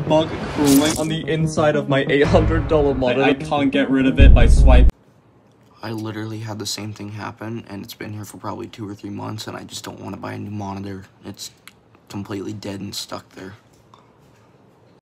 bug crawling on the inside of my $800 monitor. I can't get rid of it by swiping. I literally had the same thing happen, and it's been here for probably 2 or 3 months, and I just don't want to buy a new monitor. It's completely dead and stuck there.